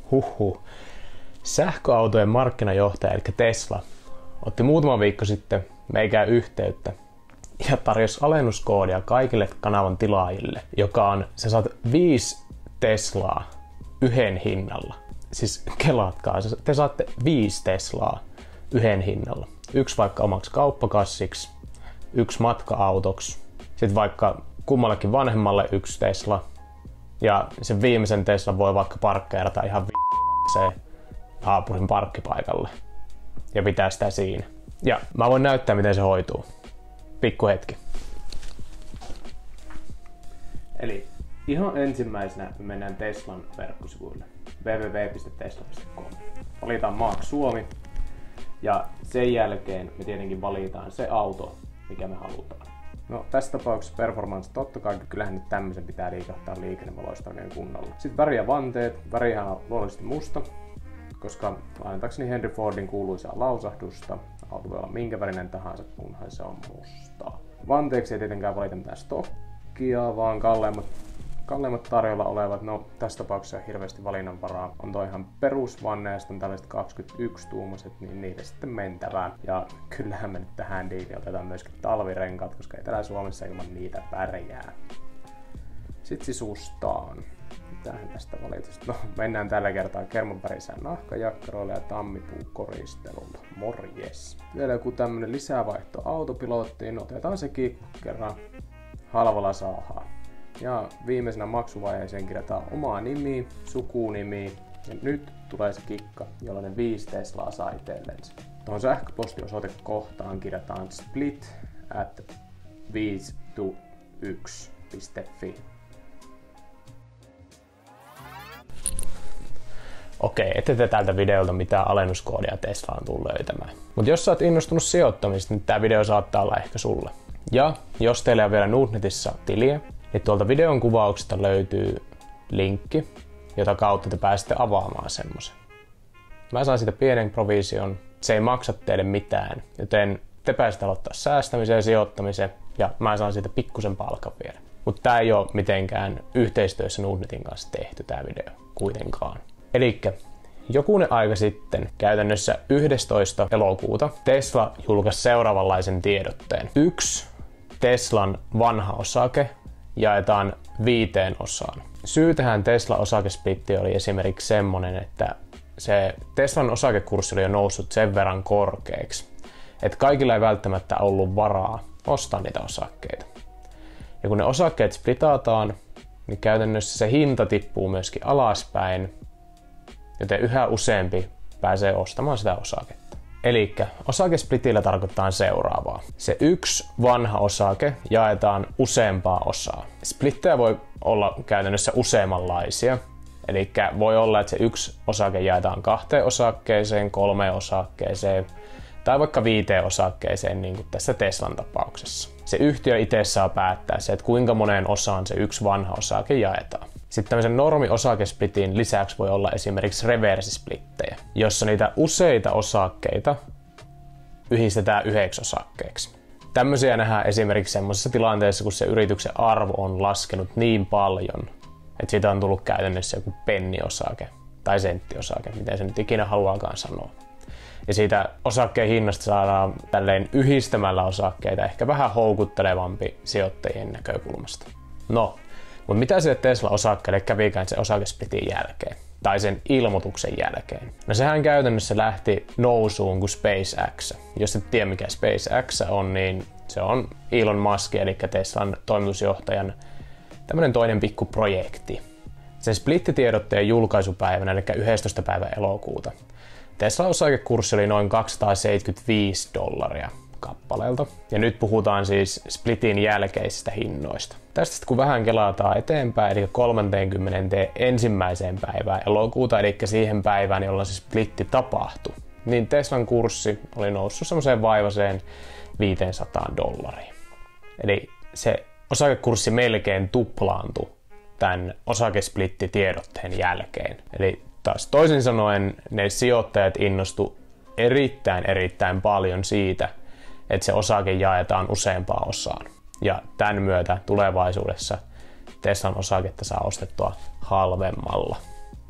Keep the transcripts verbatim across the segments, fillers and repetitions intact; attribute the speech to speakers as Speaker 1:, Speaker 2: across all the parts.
Speaker 1: Huhhuh. Sähköautojen markkinajohtaja eli Tesla otti muutama viikko sitten meikään yhteyttä ja tarjosi alennuskoodia kaikille kanavan tilaajille, joka on, sä saat viisi Teslaa yhden hinnalla. Siis kelaatkaa, te saatte viisi Teslaa yhden hinnalla. Yksi vaikka omaksi kauppakassiksi, yksi matka-autoksi, sitten vaikka kummallekin vanhemmalle yksi Tesla ja sen viimeisen Tesla voi vaikka parkkeerata ihan vi***seen naapurin parkkipaikalle ja pitää sitä siinä. Ja mä voin näyttää miten se hoituu. Pikku hetki. Eli ihan ensimmäisenä me mennään Teslan verkkosivuille double-u double-u double-u piste tesla piste com. Valitaan maaksi Suomi ja sen jälkeen me tietenkin valitaan se auto, mikä me halutaan. No tässä tapauksessa performance totta kai, kyllähän nyt tämmöisen pitää liikahtaa liikennevaloista oikein kunnolla. Sitten väri ja vanteet. Värihän on luonnollisesti musta, koska lainatakseni Henry Fordin kuuluisaa lausahdusta. Auto voi olla minkä värinen tahansa, kunhan se on mustaa. Vanteeksi ei tietenkään valita mitään stokkia, vaan kalleimmat, kalleimmat tarjolla olevat. No tässä tapauksessa hirveästi valinnanvaraa. On toi ihan perusvanne ja sitten tällaiset kaksikymmentäyksi tuumaiset, niin niitä sitten mentävään. Ja kyllähän me nyt tähän diiliin otetaan myöskin talvirenkaat, koska ei täällä Suomessa ilman niitä pärjää. Sitten sisustaan. Mitähän tästä valitusta? No, mennään tällä kertaa kermanvärisään nahkajakkaroilla ja tammipuukoristelulla. Morjes! Vielä joku tämmönen lisävaihto autopilottiin. Otetaan sekin, kun kerran halvalla saadaan. Ja viimeisenä maksuvaiheeseen kirjataan omaa nimi, sukunimi. Ja nyt tulee se kikka, jolla ne viisi Teslaa saa itsellensä. Tuohon sähköpostiosoitekohtaan kirjataan split at viisi yksi piste fi. Okei, ette te tältä videolta mitään alennuskoodia Teslaan tuu löytämään. Mutta jos sä oot innostunut sijoittamisesta, niin tää video saattaa olla ehkä sulle. Ja jos teillä on vielä Nordnetissä tiliä, niin tuolta videon kuvauksesta löytyy linkki, jota kautta te pääsette avaamaan semmosen. Mä saan siitä pienen provision, se ei maksa teille mitään, joten te pääsette aloittaa säästämisen ja sijoittamisen ja mä saan siitä pikkusen palkan vielä. Mutta tää ei oo mitenkään yhteistyössä Nordnetin kanssa tehty tää video kuitenkaan. Elikkä jokunen aika sitten, käytännössä yhdestoista elokuuta, Tesla julkaisi seuraavanlaisen tiedotteen. Yksi Teslan vanha osake jaetaan viiteen osaan. Syy tähän Tesla-osakesplitti oli esimerkiksi semmonen, että se Teslan osakekurssi oli jo noussut sen verran korkeaksi, että kaikilla ei välttämättä ollut varaa ostaa niitä osakkeita. Ja kun ne osakkeet splitataan, niin käytännössä se hinta tippuu myöskin alaspäin, joten yhä useampi pääsee ostamaan sitä osaketta. Elikkä osakesplitillä tarkoittaa seuraavaa. Se yksi vanha osake jaetaan useampaa osaa. Splittejä voi olla käytännössä useammanlaisia. Elikkä voi olla, että se yksi osake jaetaan kahteen osakkeeseen, kolmeen osakkeeseen tai vaikka viiteen osakkeeseen, niin kuin tässä Teslan tapauksessa. Se yhtiö itse saa päättää se, että kuinka moneen osaan se yksi vanha osake jaetaan. Sitten tämmöisen normi-osakesplitin lisäksi voi olla esimerkiksi reversisplittejä, jossa niitä useita osakkeita yhdistetään yhdeksi osakkeeksi. Tämmöisiä nähdään esimerkiksi semmoisessa tilanteessa, kun se yrityksen arvo on laskenut niin paljon, että siitä on tullut käytännössä joku penniosake tai senttiosake, miten se nyt ikinä haluaakaan sanoa. Ja siitä osakkeen hinnasta saadaan tälleen yhdistämällä osakkeita ehkä vähän houkuttelevampi sijoittajien näkökulmasta. No, mutta mitä sille Tesla-osakkeelle kävikään sen osakesplitin jälkeen? Tai sen ilmoituksen jälkeen? No sehän käytännössä lähti nousuun kuin SpaceX. Jos et tiedä mikä SpaceX on, niin se on Elon Musk, eli Teslan toimitusjohtajan tämmönen toinen pikku projekti. Sen splittitiedotteen julkaisupäivänä, eli yhdestoista päivä elokuuta, Tesla-osakekurssi oli noin kaksisataaseitsemänkymmentäviisi dollaria kappaleelta. Ja nyt puhutaan siis splitin jälkeisistä hinnoista. Tästä kun vähän kelataan eteenpäin, eli kolmekymmentäyksi päivään elokuuta, eli siihen päivään, jolloin se splitti tapahtui, niin Teslan kurssi oli noussut semmoiseen vaivaseen viisisataa dollaria. Eli se osakekurssi melkein tuplaantui tämän osakesplittitiedotteen jälkeen. Eli taas toisin sanoen ne sijoittajat innostu erittäin erittäin paljon siitä, että se osake jaetaan useampaan osaan. Ja tämän myötä tulevaisuudessa Teslan osaketta saa ostettua halvemmalla.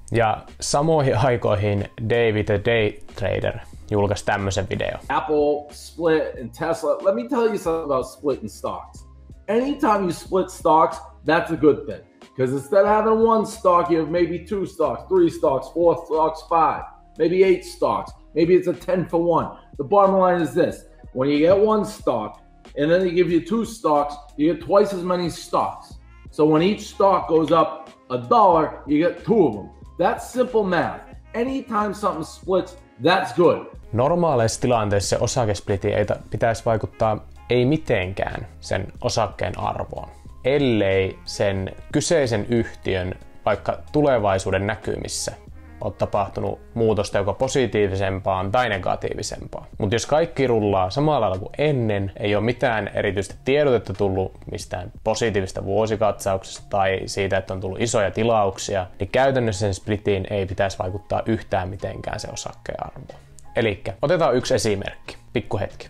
Speaker 1: Ja samoihin aikoihin David the Day Trader julkaisi tämmöisen video.
Speaker 2: Apple, Split, and Tesla. Let me tell you something about splitting stocks. Anytime you split stocks, that's a good thing. Because instead of having one stock, you have maybe two stocks, three stocks, four stocks, five, maybe eight stocks. Maybe it's a ten for one. The bottom line is this. When you get one stock, and then they give you two stocks, you get twice as many stocks. So when each stock goes up a dollar, you get two of them. That's simple math. Anytime something splits, that's good.
Speaker 1: Normaaleissa tilanteissa osakesplitin ei pitäisi vaikuttaa ei mitenkään sen osakkeen arvoon, ellei sen kyseisen yhtiön vaikka tulevaisuuden näkymissä ole tapahtunut muutosta joko positiivisempaan tai negatiivisempaan. Mutta jos kaikki rullaa samalla lailla kuin ennen, ei ole mitään erityistä tiedotetta tullut mistään positiivista vuosikatsauksesta tai siitä, että on tullut isoja tilauksia, niin käytännössä sen splitiin ei pitäisi vaikuttaa yhtään mitenkään se osakkeen arvoon. Elikkä otetaan yksi esimerkki. Pikku hetki.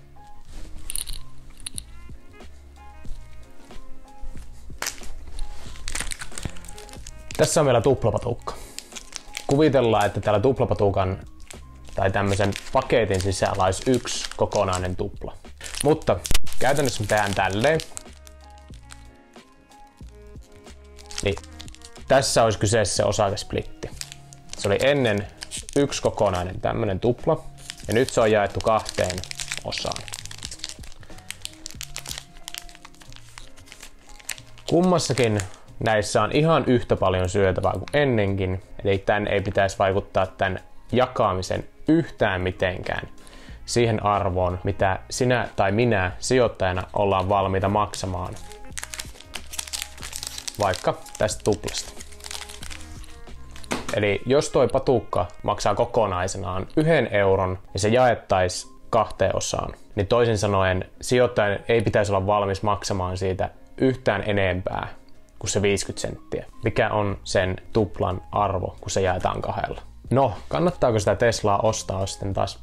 Speaker 1: Tässä on meillä tuplapatukka. Kuvitellaan, että täällä tuplapatukan tai tämmöisen paketin sisällä olisi yksi kokonainen tupla. Mutta käytännössä me tehdään tälleen. Niin tässä olisi kyseessä se osakesplitti. Se oli ennen yksi kokonainen tämmöinen tupla ja nyt se on jaettu kahteen osaan. Kummassakin näissä on ihan yhtä paljon syötävää kuin ennenkin, eli tämän ei pitäisi vaikuttaa tämän jakamisen yhtään mitenkään siihen arvoon, mitä sinä tai minä sijoittajana ollaan valmiita maksamaan vaikka tästä tuplasta. Eli jos toi patukka maksaa kokonaisenaan yhden euron ja se jaettaisiin kahteen osaan, niin toisin sanoen sijoittajan ei pitäisi olla valmis maksamaan siitä yhtään enempää kuin se viisikymmentä senttiä. Mikä on sen tuplan arvo, kun se jaetaan kahdella? No, kannattaako sitä Teslaa ostaa sitten taas?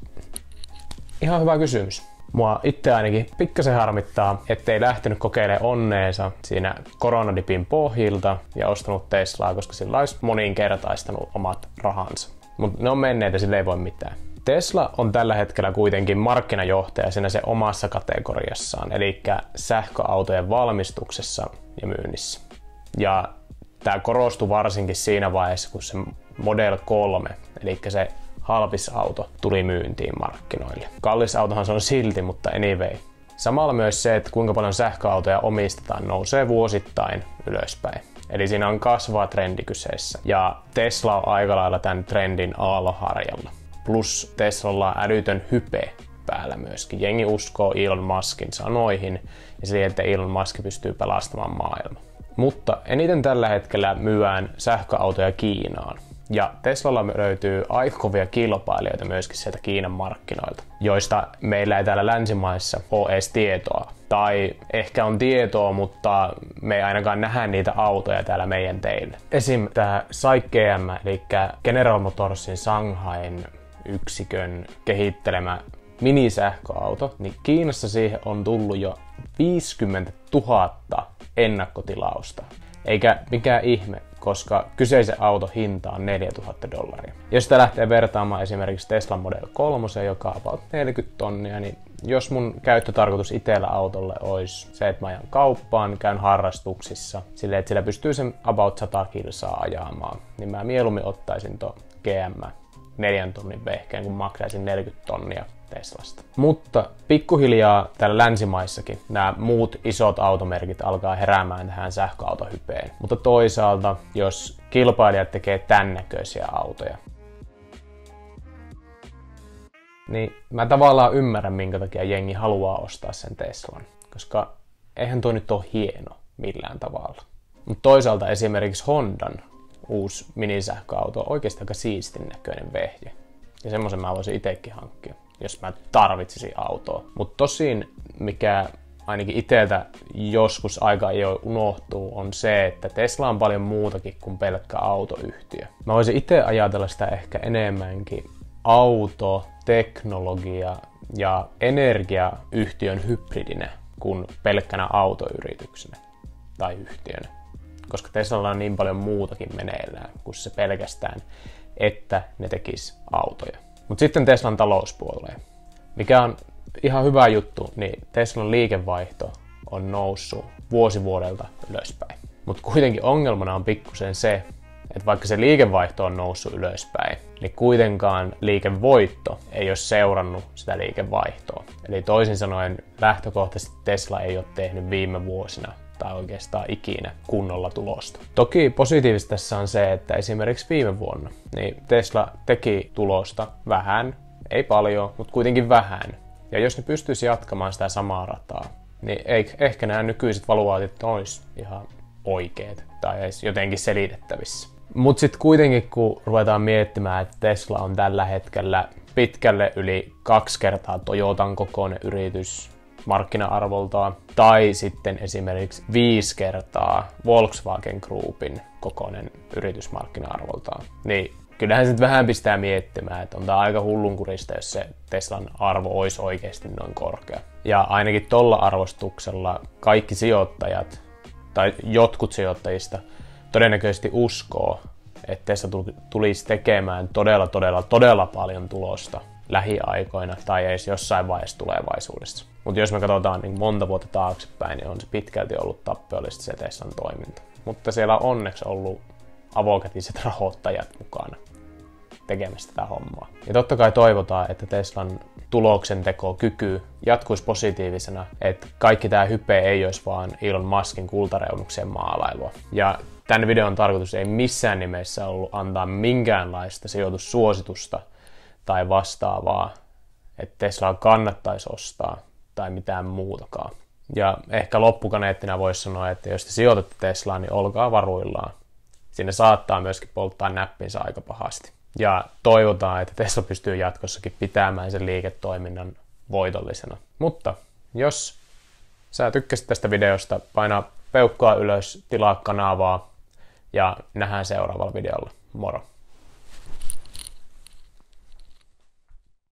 Speaker 1: Ihan hyvä kysymys. Mua itse ainakin pikkasen harmittaa, ettei lähtenyt kokeilemaan onneensa siinä koronadipin pohjilta ja ostanut Teslaa, koska sillä olisi moninkertaistanut omat rahansa. Mutta ne on menneitä, sille ei voi mitään. Tesla on tällä hetkellä kuitenkin markkinajohtaja siinä se omassa kategoriassaan, eli sähköautojen valmistuksessa ja myynnissä. Ja tämä korostui varsinkin siinä vaiheessa, kun se Model kolme, eli se halpis auto, tuli myyntiin markkinoille. Kallis autohan se on silti, mutta anyway. Samalla myös se, että kuinka paljon sähköautoja omistetaan, nousee vuosittain ylöspäin. Eli siinä on kasvava trendi kyseessä. Ja Tesla on aika lailla tämän trendin aallonharjalla. Plus Teslalla on älytön hype päällä myöskin. Jengi uskoo Elon Muskin sanoihin ja siihen, että Elon Musk pystyy pelastamaan maailman. Mutta eniten tällä hetkellä myydään sähköautoja Kiinaan. Ja Teslalla löytyy aika kovia kilpailijoita myöskin sieltä Kiinan markkinoilta, joista meillä ei täällä länsimaissa ole edes tietoa. Tai ehkä on tietoa, mutta me ei ainakaan nähdä niitä autoja täällä meidän teille. Esim. Tämä S A I G M, eli General Motorsin Shanghain yksikön kehittelemä minisähköauto, niin Kiinassa siihen on tullut jo viisikymmentätuhatta ennakkotilausta. Eikä mikään ihme, koska kyseisen auton hinta on neljätuhatta dollaria. Jos sitä lähtee vertaamaan esimerkiksi Tesla Model kolme, joka on about neljäkymmentä tonnia, niin jos mun käyttötarkoitus itsellä autolle olisi se, että mä ajan kauppaan, käyn harrastuksissa, silleen, että sillä pystyy sen about sata kilsaa ajamaan, niin mä mieluummin ottaisin tuon G M neljän tonnin vehkeen, kun maksaisin neljäkymmentä tonnia Teslasta. Mutta pikkuhiljaa täällä länsimaissakin nämä muut isot automerkit alkaa heräämään tähän sähköautohypeen. Mutta toisaalta, jos kilpailijat tekee tän näköisiä autoja, niin mä tavallaan ymmärrän, minkä takia jengi haluaa ostaa sen Teslan. Koska eihän toi nyt ole hieno millään tavalla. Mutta toisaalta esimerkiksi Hondan uusi minisähköauto on oikeasti aika siistin näköinen vehje. Ja semmoisen mä voisin itsekin hankkia, jos mä tarvitsisin autoa. Mutta tosin, mikä ainakin itseltä joskus aika ajoin unohtuu, on se, että Tesla on paljon muutakin kuin pelkkä autoyhtiö. Mä voisin itse ajatella sitä ehkä enemmänkin auto, teknologia ja energiayhtiön hybridinä kuin pelkkänä autoyrityksenä tai yhtiönä. koska Teslalla on niin paljon muutakin meneillään kuin se pelkästään, että ne tekis autoja. Mutta sitten Teslan talouspuoleen. Mikä on ihan hyvä juttu, niin Teslan liikevaihto on noussut vuosi vuodelta ylöspäin. Mutta kuitenkin ongelmana on pikkusen se, että vaikka se liikevaihto on noussut ylöspäin, niin kuitenkaan liikevoitto ei ole seurannut sitä liikevaihtoa. Eli toisin sanoen lähtökohtaisesti Tesla ei ole tehnyt viime vuosina tai oikeastaan ikinä kunnolla tulosta. Toki positiivista tässä on se, että esimerkiksi viime vuonna niin Tesla teki tulosta vähän, ei paljon, mutta kuitenkin vähän. Ja jos ne pystyisi jatkamaan sitä samaa rataa, niin ei, ehkä nämä nykyiset valuaatit olisi ihan oikeet tai edes jotenkin selitettävissä. Mutta sitten kuitenkin kun ruvetaan miettimään, että Tesla on tällä hetkellä pitkälle yli kaksi kertaa Toyotan kokoinen yritys markkina-arvoltaan, tai sitten esimerkiksi viisi kertaa Volkswagen Groupin kokoinen yritys markkina-arvoltaan, niin kyllähän se vähän pistää miettimään, että on tää aika hullunkurista, jos se Teslan arvo olisi oikeasti noin korkea. Ja ainakin tolla arvostuksella kaikki sijoittajat, tai jotkut sijoittajista, todennäköisesti uskoo, että Tesla tulisi tekemään todella, todella, todella paljon tulosta lähiaikoina tai edes jossain vaiheessa tulevaisuudessa. Mutta jos me katsotaan niin monta vuotta taaksepäin, niin on se pitkälti ollut tappiollista se Teslan toiminta. Mutta siellä on onneksi ollut avokätiset rahoittajat mukana tekemässä tätä hommaa. Ja totta kai toivotaan, että Teslan tuloksentekokyky jatkuisi positiivisena, että kaikki tämä hype ei olisi vaan Elon Muskin kultareunuksien maalailua. Ja tämän videon tarkoitus ei missään nimessä ollut antaa minkäänlaista sijoitussuositusta tai vastaavaa, että Teslaa kannattaisi ostaa tai mitään muutakaan. Ja ehkä loppukaneettina voisi sanoa, että jos te sijoitatte Teslaan, niin olkaa varuillaan. Siinä saattaa myöskin polttaa näppinsä aika pahasti. Ja toivotaan, että Tesla pystyy jatkossakin pitämään sen liiketoiminnan voitollisena. Mutta jos sä tykkäsit tästä videosta, paina peukkua ylös, tilaa kanavaa ja nähdään seuraavalla videolla. Moro!